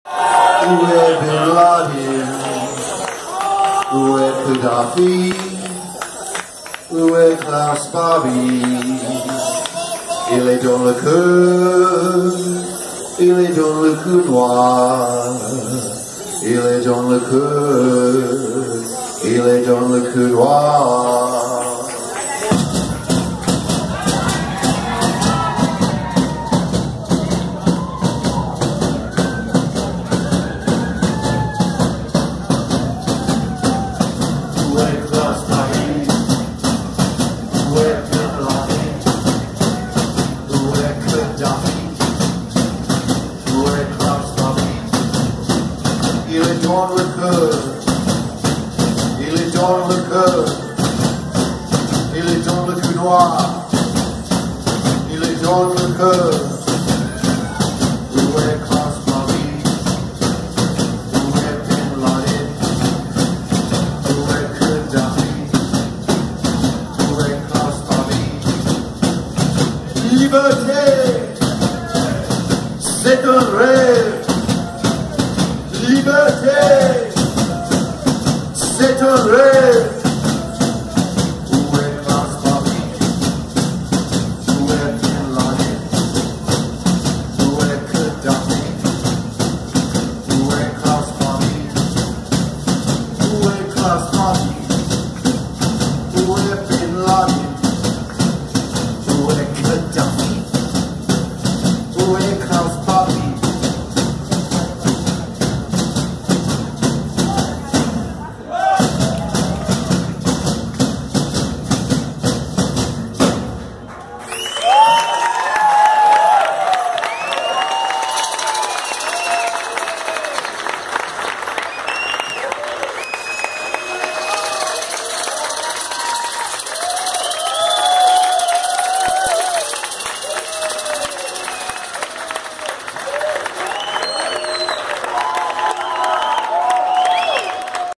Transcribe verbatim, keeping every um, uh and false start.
Où est Bin Laden? Où est Kadhafi? Où est Klaus Barbie? Il est dans le cœur, il est dans le couloir, il est dans le cœur, il est dans le couloir. Il est dans le cœur, il est dans le cœur, il est dans le couloir, il est dans le cœur. Où est Klaus Barbie? Où est Bin Laden? Où est Kadhafi? Où est Klaus Barbie? Liberté, c'est un rêve.